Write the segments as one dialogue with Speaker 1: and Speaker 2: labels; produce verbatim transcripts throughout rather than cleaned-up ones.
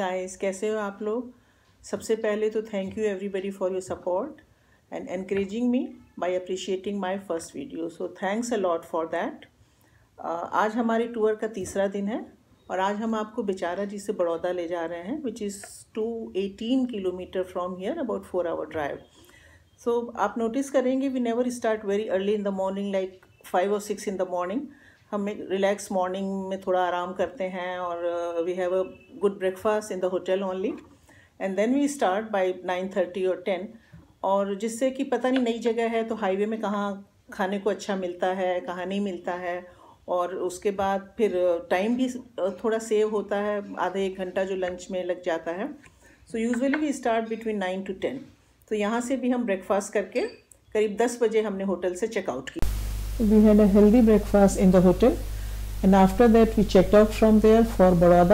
Speaker 1: Guys, कैसे हो आप लोग। सबसे पहले तो thank you everybody for your support and encouraging me by appreciating my first video, so thanks a lot for that. आज हमारी टूर का तीसरा दिन है और आज हम आपको बेचाराजी से बड़ौदा ले जा रहे हैं, which is two eighteen kilometre from here, about four hour drive. So आप नोटिस करेंगे we never start very early in the morning, like five और सिक्स इन द मॉर्निंग। हम एक रिलैक्स मॉर्निंग में थोड़ा आराम करते हैं और we have a good breakfast in the hotel only and then we start by nine thirty और टेन। और जिससे कि पता नहीं नई जगह है तो हाईवे में कहाँ खाने को अच्छा मिलता है, कहाँ नहीं मिलता है, और उसके बाद फिर टाइम भी थोड़ा सेव होता है, आधा एक घंटा जो लंच में लग जाता है। So usually we start between nine to ten. तो यहाँ से भी हम ब्रेकफास्ट करके करीब दस बजे हमने होटल से चेकआउट किया।
Speaker 2: We had a healthy breakfast in the hotel and after that we checked out from there for Vadodara.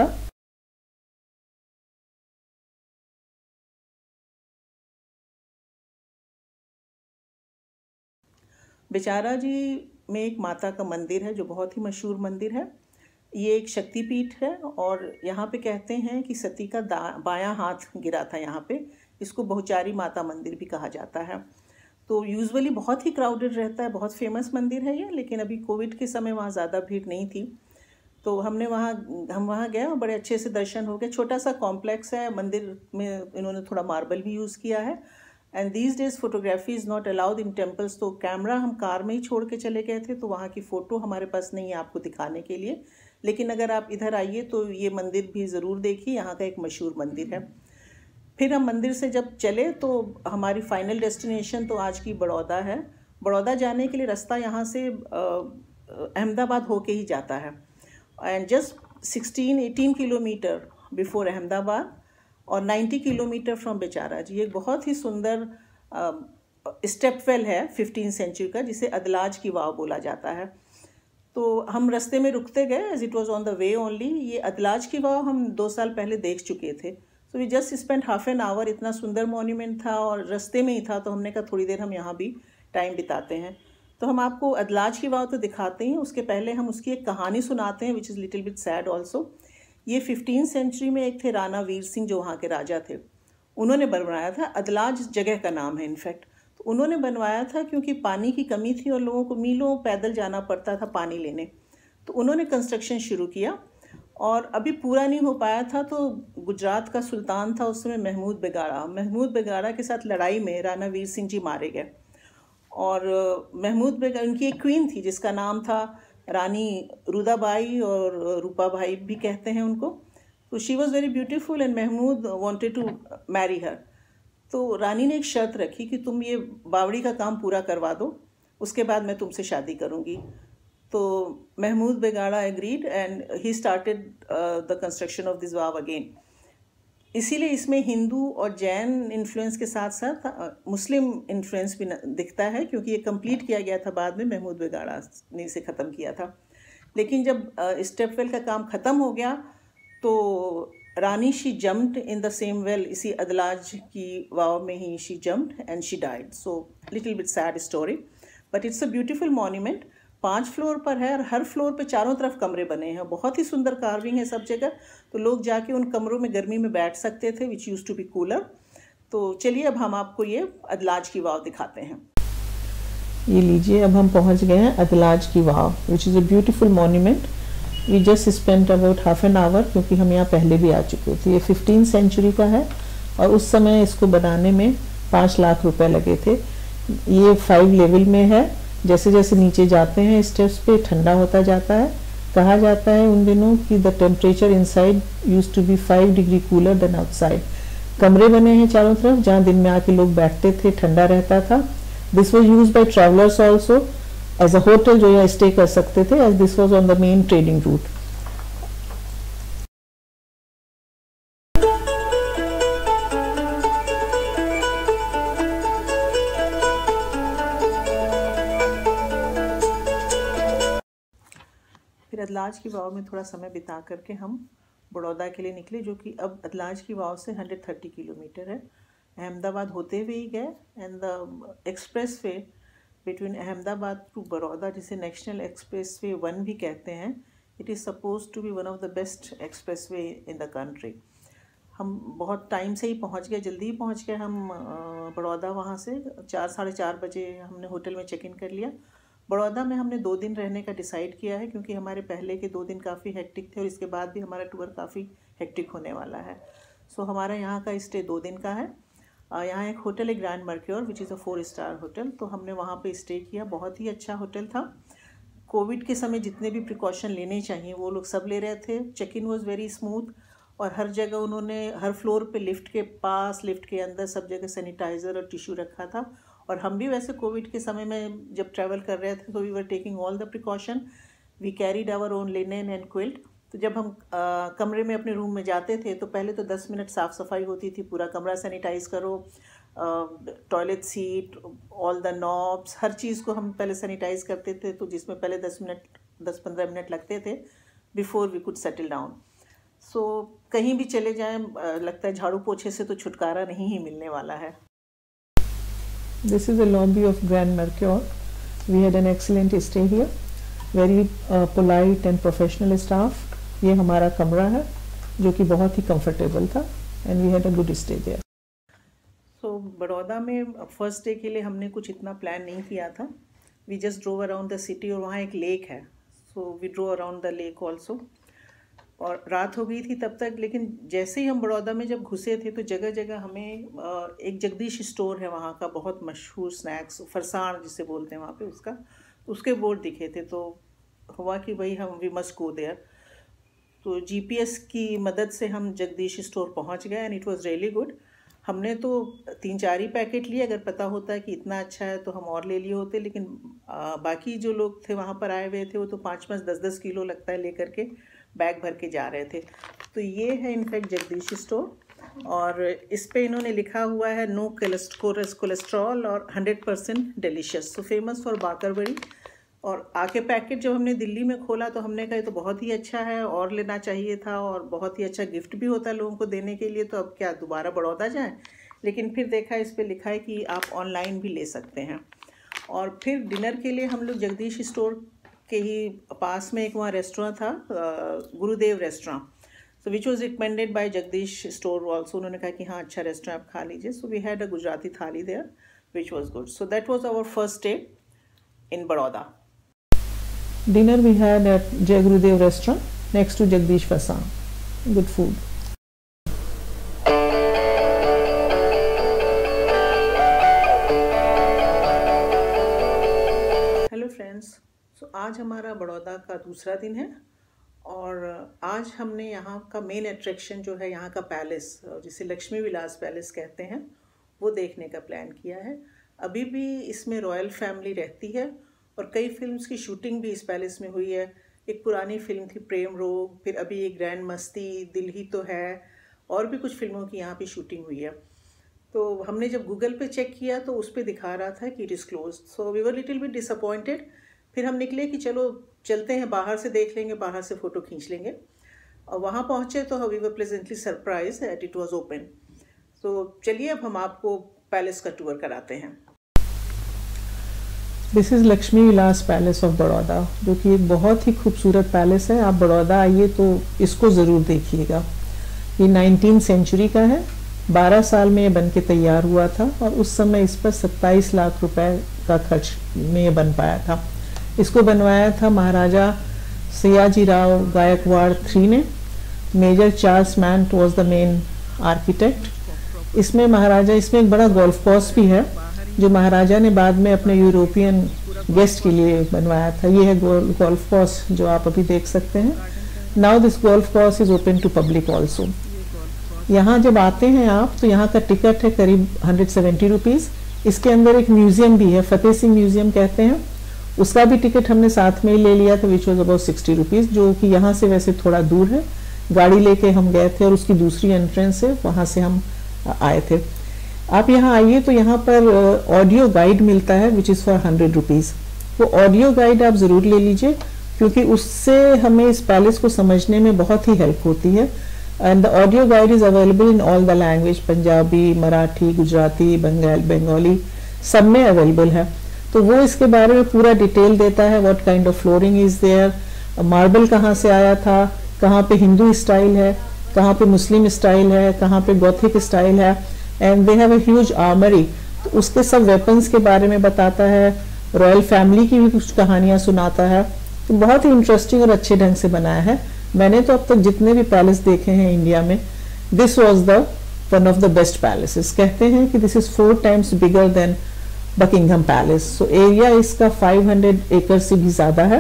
Speaker 1: Becharaji में एक माता का मंदिर है जो बहुत ही मशहूर मंदिर है। ये एक शक्तिपीठ है और यहाँ पे कहते हैं कि सती का बायां हाथ गिरा था यहाँ पे। इसको बहुचारी माता मंदिर भी कहा जाता है। तो यूजुअली बहुत ही क्राउडेड रहता है, बहुत फेमस मंदिर है ये, लेकिन अभी कोविड के समय वहाँ ज़्यादा भीड़ नहीं थी। तो हमने वहाँ हम वहाँ गए और बड़े अच्छे से दर्शन हो गए। छोटा सा कॉम्प्लेक्स है, मंदिर में इन्होंने थोड़ा मार्बल भी यूज़ किया है। And these days photography is not allowed in temples, तो कैमरा हम कार में ही छोड़ के चले गए थे, तो वहाँ की फ़ोटो हमारे पास नहीं है आपको दिखाने के लिए। लेकिन अगर आप इधर आइए तो ये मंदिर भी ज़रूर देखिए, यहाँ का एक मशहूर मंदिर है। फिर हम मंदिर से जब चले तो हमारी फाइनल डेस्टिनेशन तो आज की बड़ौदा है। बड़ौदा जाने के लिए रास्ता यहाँ से अहमदाबाद होके ही जाता है and just sixteen eighteen kilometre before Ahmedabad और नाइन्टी किलोमीटर फ्रॉम बेचाराजी। एक बहुत ही सुंदर स्टेप वेल है फिफ्टीन सेंचुरी का, जिसे अदलाज की वाव बोला जाता है। तो हम रास्ते में रुकते गए as it was on the way only. ये अदलाज की वाव हम दो साल पहले देख चुके थे। So we just spend half an hour. इतना सुंदर मॉन्यूमेंट था और रास्ते में ही था, तो हमने कहा थोड़ी देर हम यहाँ भी टाइम बिताते हैं। तो हम आपको अदलाज की वाव तो दिखाते हैं, उसके पहले हम उसकी एक कहानी सुनाते हैं which is little bit sad also. ये फिफ्टीन सेंचुरी में एक थे राणा वीर सिंह जो वहाँ के राजा थे, उन्होंने बनवाया था। अदलाज जगह का नाम है इनफैक्ट। तो उन्होंने बनवाया था क्योंकि पानी की कमी थी और लोगों को मीलों पैदल जाना पड़ता था पानी लेने। तो उन्होंने कंस्ट्रक्शन शुरू किया और अभी पूरा नहीं हो पाया था, तो गुजरात का सुल्तान था उस समय महमूद बेगाड़ा। महमूद बेगाड़ा के साथ लड़ाई में राणा वीर सिंह जी मारे गए और महमूद बेगाड़ा, उनकी एक क्वीन थी जिसका नाम था रानी रुदाबाई और रूपाबाई भी कहते हैं उनको। तो she was very beautiful and Mahmud wanted to marry her. तो रानी ने एक शर्त रखी कि तुम ये बावड़ी का काम पूरा करवा दो, उसके बाद मैं तुमसे शादी करूँगी। तो Mahmud Begada agreed and he started the construction of this vav again. इसीलिए इसमें हिंदू और जैन इन्फ्लुएंस के साथ साथ मुस्लिम इन्फ्लुएंस भी दिखता है, क्योंकि ये कंप्लीट किया गया था बाद में, महमूद बेगाड़ा ने इसे ख़त्म किया था। लेकिन जब स्टेपवेल का काम ख़त्म हो गया तो रानी she jumped in the same well, इसी अदलाज की वाव में ही she jumped and she died. So little bit sad story, but it's a beautiful monument. पांच फ्लोर पर है और हर फ्लोर पे चारों तरफ कमरे बने हैं। बहुत ही सुंदर कार्विंग है सब जगह, तो लोग जाके उन कमरों में गर्मी में बैठ सकते थे, which use to be cooler. तो चलिए अब हम आपको ये अदलाज की वाव दिखाते हैं।
Speaker 2: ये लीजिए, अब हम पहुंच गए हैं अदलाज की वाव, which is a beautiful monument. We just spent about half an hour, क्योंकि हम यहाँ पहले भी आ चुके थे। ये फिफ्टीन सेंचुरी का है और उस समय इसको बनाने में पाँच लाख रुपए लगे थे। ये फाइव लेवल में है। जैसे जैसे नीचे जाते हैं स्टेप्स पे ठंडा होता जाता है। कहा जाता है उन दिनों कि the temperature inside used to be five degree cooler than outside. कमरे बने हैं चारों तरफ जहाँ दिन में आके लोग बैठते थे, ठंडा रहता था। This was use by travellers also as a hotel, जो यहाँ स्टे कर सकते थे, as this was on the main trading route.
Speaker 1: फिर अदलाज की वाव में थोड़ा समय बिता करके हम बड़ौदा के लिए निकले, जो कि अब अदलाज की वाव से हंड्रेड थर्टी किलोमीटर है। अहमदाबाद होते हुए ही गए and the expressway between Ahmedabad to Baroda, जिसे नेशनल एक्सप्रेस वे वन भी कहते हैं, it is suppose to be one of the best expressway in the country. हम बहुत टाइम से ही पहुंच गए, जल्दी ही पहुंच गए हम बड़ौदा। वहाँ से चार साढ़े चार बजे हमने होटल में चेक इन कर लिया। बड़ौदा में हमने दो दिन रहने का डिसाइड किया है, क्योंकि हमारे पहले के दो दिन काफ़ी हेक्टिक थे और इसके बाद भी हमारा टूर काफ़ी हेक्टिक होने वाला है। सो हमारा यहाँ का स्टे दो दिन का है। यहाँ एक होटल है grand Mercure which is a four star hotel, तो हमने वहाँ पे स्टे किया। बहुत ही अच्छा होटल था। कोविड के समय जितने भी प्रिकॉशन लेने चाहिए वो लोग सब ले रहे थे। Check in was very smooth और हर जगह उन्होंने हर फ्लोर पे लिफ्ट के पास, लिफ्ट के अंदर सब जगह सैनिटाइज़र और टिश्यू रखा था। और हम भी वैसे कोविड के समय में जब ट्रैवल कर रहे थे तो we were taking all the precaution. We carried our own linen and quilt. तो जब हम आ, कमरे में अपने रूम में जाते थे तो पहले तो दस मिनट साफ़ सफाई होती थी, पूरा कमरा सैनिटाइज़ करो, toilet seat, all the knobs, हर चीज़ को हम पहले सैनिटाइज़ करते थे, तो जिसमें पहले दस मिनट दस पंद्रह मिनट लगते थे before we could settle down. So कहीं भी चले जाएं, लगता है झाड़ू पोछे से तो छुटकारा नहीं ही मिलने वाला है।
Speaker 2: This is the lobby of Grand Mercure. We had an excellent stay here. Very uh, polite and professional staff. ये हमारा कमरा है जो कि बहुत ही कंफर्टेबल था and we had a good stay there.
Speaker 1: So Baroda में फर्स्ट डे के लिए हमने कुछ इतना प्लान नहीं किया था। We just drove around the city और वहाँ एक लेक है, so we drove around the lake also. और रात हो गई थी तब तक, लेकिन जैसे ही हम बड़ौदा में जब घुसे थे तो जगह जगह हमें एक जगदीश स्टोर है वहाँ का, बहुत मशहूर स्नैक्स, फरसाण जिसे बोलते हैं वहाँ पे, उसका उसके बोर्ड दिखे थे। तो हुआ कि भाई हम वी मस्ट गो देयर। तो जीपीएस की मदद से हम जगदीश स्टोर पहुँच गए and it was really good. हमने तो तीन चार ही पैकेट लिए, अगर पता होता कि इतना अच्छा है तो हम और ले लिए होते, लेकिन आ, बाकी जो लोग थे वहाँ पर आए हुए थे वो तो पाँच पाँच दस दस किलो लगता है लेकर के बैग भर के जा रहे थे। तो ये है इनफैक्ट जगदीश स्टोर और इस पे इन्होंने लिखा हुआ है नो कोलेस्ट्रॉल और hundred percent delicious, so famous for बाकरबरी। और आके पैकेट जब हमने दिल्ली में खोला तो हमने कहा तो बहुत ही अच्छा है, और लेना चाहिए था और बहुत ही अच्छा गिफ्ट भी होता है लोगों को देने के लिए, तो अब क्या दोबारा बड़ौदा जाएं। लेकिन फिर देखा इस पे लिखा है कि आप ऑनलाइन भी ले सकते हैं। और फिर डिनर के लिए हम लोग जगदीश स्टोर के ही पास में एक वहाँ रेस्टोरेंट था, Gurudev restaurant, so which was recommended by Jagdish store also. उन्होंने कहा कि हाँ अच्छा रेस्टोरेंट आप खा लीजिए। So we had a Gujarati thali there which was good. So that was our first day in Baroda.
Speaker 2: Dinner we had at Jai Gurudev restaurant next to Jagdish Fassan. Good food.
Speaker 1: Hello friends, so आज हमारा बड़ौदा का दूसरा दिन है और आज हमने यहाँ का मेन अट्रैक्शन जो है यहाँ का पैलेस, जिसे लक्ष्मी विलास पैलेस कहते हैं, वो देखने का प्लान किया है। अभी भी इसमें रॉयल फैमिली रहती है और कई फिल्म्स की शूटिंग भी इस पैलेस में हुई है। एक पुरानी फिल्म थी प्रेम रोग, फिर अभी एक ग्रैंड मस्ती, दिल ही तो है, और भी कुछ फिल्मों की यहाँ पे शूटिंग हुई है। तो हमने जब गूगल पे चेक किया तो उस पर दिखा रहा था कि it is close, so we were little bit disappointed. फिर हम निकले कि चलो चलते हैं, बाहर से देख लेंगे, बाहर से फ़ोटो खींच लेंगे। और वहाँ पहुँचे तो we were pleasantly surprise that it was open. तो चलिए अब हम आपको पैलेस का टूर कराते हैं।
Speaker 2: This is Lakshmi Vilas palace of Baroda, जो कि एक बहुत ही खूबसूरत पैलेस है। आप बड़ौदा आइए तो इसको ज़रूर देखिएगा। ये नाइनटीन सेंचुरी का है, बारह साल में ये बन के तैयार हुआ था और उस समय इस पर सत्ताईस लाख रुपए का खर्च में ये बन पाया था। इसको बनवाया था महाराजा सयाजी राव गायकवाड़ थ्री ने। Major Charles Mant was the main architect. इसमें महाराजा इसमें एक बड़ा गोल्फ कोर्स भी है जो महाराजा ने बाद में अपने यूरोपियन गेस्ट के लिए बनवाया था। ये है गोल्फ कोर्स जो आप अभी देख सकते हैं। Now this golf course is open to public also. यहाँ जब आते हैं आप तो यहाँ का टिकट है करीब हंड्रेड सेवेंटी रुपीज़। इसके अंदर एक म्यूजियम भी है, फतेह सिंह म्यूजियम कहते हैं, उसका भी टिकट हमने साथ में ही ले लिया था, which was about sixty rupees, जो कि यहाँ से वैसे थोड़ा दूर है। गाड़ी लेके हम गए थे और उसकी दूसरी एंट्रेंस है, वहाँ से हम आए थे। आप यहाँ आइए तो यहाँ पर ऑडियो गाइड मिलता है which is for hundred rupees. वो ऑडियो गाइड आप ज़रूर ले लीजिए क्योंकि उससे हमें इस पैलेस को समझने में बहुत ही हेल्प होती है। And the audio guide is available in all the language, Punjabi, Marathi, Gujarati, Bengal Bengali, सब में अवेलेबल है। तो वो इसके बारे में पूरा डिटेल देता है, what kind of flooring is there, marble कहाँ से आया था, कहाँ पे हिंदू स्टाइल है, कहाँ पे मुस्लिम स्टाइल है, कहाँ पे गॉथिक स्टाइल है, and they have a huge armoury. तो उसके सब वेपन्स के बारे में बताता है, रॉयल फैमिली की भी कुछ कहानियां सुनाता है। तो बहुत ही इंटरेस्टिंग और अच्छे ढंग से बनाया है। मैंने तो अब तक जितने भी पैलेस देखे हैं इंडिया में, this was the one of the best palaces. कहते हैं कि this is four times bigger than Buckingham palace. So area इसका फाइव हंड्रेड एकड़ से भी ज्यादा है।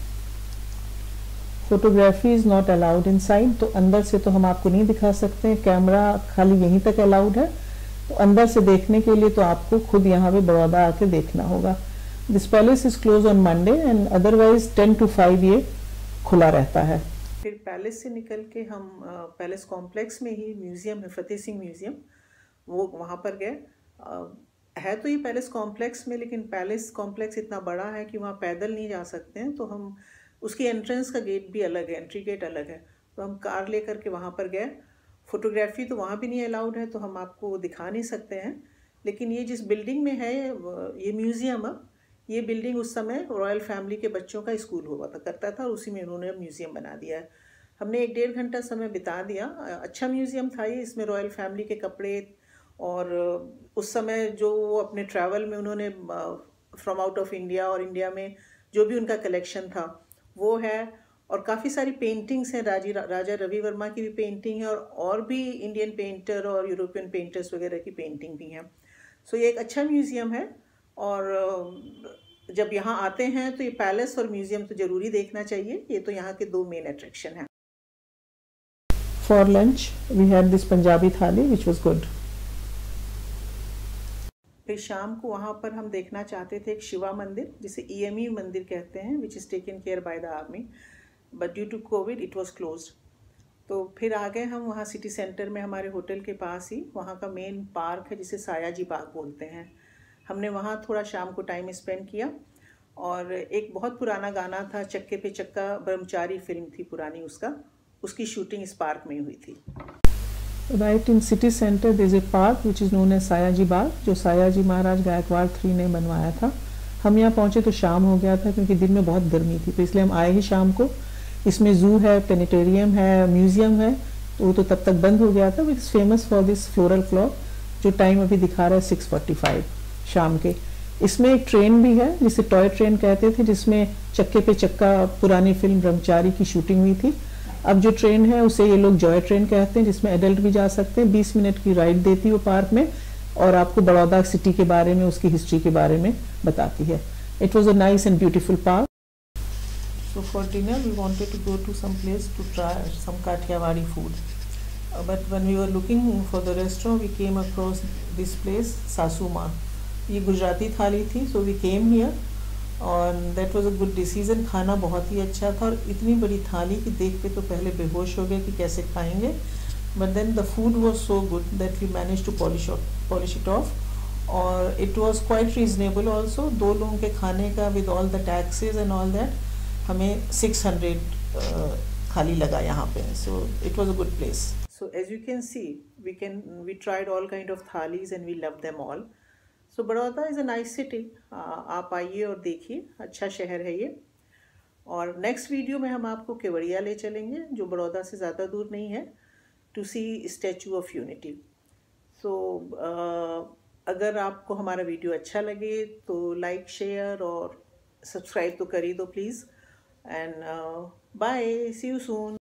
Speaker 2: Photography is not allowed inside, तो अंदर से तो हम आपको नहीं दिखा सकते, कैमरा खाली यहीं तक अलाउड है। तो अंदर से देखने के लिए तो आपको खुद यहाँ पे बड़ौदा आके देखना होगा। This palace is close on Monday and otherwise ten to five ये खुला रहता है।
Speaker 1: फिर पैलेस से निकल के हम पैलेस कॉम्प्लेक्स में ही म्यूज़ियम है, फतेह सिंह म्यूज़ियम, वो वहाँ पर गए। है तो ये पैलेस कॉम्प्लेक्स में, लेकिन पैलेस कॉम्प्लेक्स इतना बड़ा है कि वहाँ पैदल नहीं जा सकते हैं। तो हम उसकी एंट्रेंस का गेट भी अलग है, एंट्री गेट अलग है, तो हम कार लेकर के वहाँ पर गए। फोटोग्राफी तो वहाँ भी नहीं अलाउड है, तो हम आपको दिखा नहीं सकते हैं। लेकिन ये जिस बिल्डिंग में है ये म्यूज़ियम, अब ये बिल्डिंग उस समय रॉयल फैमिली के बच्चों का स्कूल हुआ था करता था, उसी में उन्होंने म्यूज़ियम बना दिया है। हमने एक डेढ़ घंटा समय बिता दिया। अच्छा म्यूज़ियम था ये, इसमें रॉयल फैमिली के कपड़े और उस समय जो वो अपने ट्रैवल में उन्होंने फ्रॉम आउट ऑफ इंडिया और इंडिया में जो भी उनका कलेक्शन था वो है। और काफ़ी सारी पेंटिंग्स हैं, राजी राजा रवि वर्मा की भी पेंटिंग है, और और भी इंडियन पेंटर और यूरोपियन पेंटर्स वगैरह की पेंटिंग भी हैं। सो ये एक अच्छा म्यूज़ियम है, और जब यहाँ आते हैं तो ये पैलेस और म्यूज़ियम तो ज़रूरी देखना चाहिए। ये तो यहाँ के दो मेन अट्रैक्शन हैं।
Speaker 2: For lunch we had this Punjabi thali which was good.
Speaker 1: फिर शाम को वहाँ पर हम देखना चाहते थे एक शिवा मंदिर, जिसे ई एम यू मंदिर कहते हैं, which is taken care by the army, but due to covid it was closed. तो फिर आ गए हम वहाँ सिटी सेंटर में, हमारे होटल के पास ही वहाँ का मेन पार्क है जिसे सायाजी बाग बोलते हैं। हमने वहाँ थोड़ा शाम को टाइम स्पेंड किया। और एक बहुत पुराना गाना था, चक्के पे चक्का, ब्रह्मचारी फिल्म थी पुरानी, उसका उसकी शूटिंग इस पार्क में हुई थी।
Speaker 2: Right in city centre there is a park which is known as Sayaji Baug, जो सायाजी महाराज गायकवाड़ थ्री ने बनवाया था। हम यहाँ पहुँचे तो शाम हो गया था, क्योंकि दिन में बहुत गर्मी थी, तो इसलिए हम आए ही शाम को। इसमें जू है, प्लेनेटेरियम है, म्यूज़ियम है, तो वो तो तब तक बंद हो गया था। Which is famous for this floral clock, जो टाइम अभी दिखा रहा है सिक्स फोर्टी फाइव शाम के। इसमें एक ट्रेन भी है जिसे टॉय ट्रेन कहते थे, जिसमें चक्के पे चक्का पुरानी फिल्म ब्रह्मचारी की शूटिंग हुई थी। अब जो ट्रेन है उसे ये लोग जॉय ट्रेन कहते हैं, जिसमें एडल्ट भी जा सकते हैं। बीस मिनट की राइड देती है वो पार्क में, और आपको बड़ौदा सिटी के बारे में, उसकी हिस्ट्री के बारे में बताती है। It was a nice and beautiful park. So for dinner we wanted to go to some place to try some Kathiawadi food, uh, but when we were looking for the restaurant we came across this place Sasu Ma. ये गुजराती थाली थी, so we came here and that was a good decision। खाना बहुत ही अच्छा था, और इतनी बड़ी थाली कि देख के तो पहले बेहोश हो गए कि कैसे खाएंगे, but then the food was so good that we managed to polish off, polish it off, और it was quite reasonable also। दो लोगों के खाने का with all the taxes and all that हमें सिक्स हंड्रेड खाली लगा यहाँ पे। So it was a good place. So as you can see we can we tried all kind of thalis and we love them all. So Baroda is a nice city, आप आइए और देखिए, अच्छा शहर है ये। और नेक्स्ट वीडियो में हम आपको केवड़िया ले चलेंगे, जो बड़ौदा से ज़्यादा दूर नहीं है, to see Statue of Unity. So अगर आपको हमारा वीडियो अच्छा लगे तो लाइक, शेयर और सब्सक्राइब तो कर ही दो please. And uh, bye, see you soon.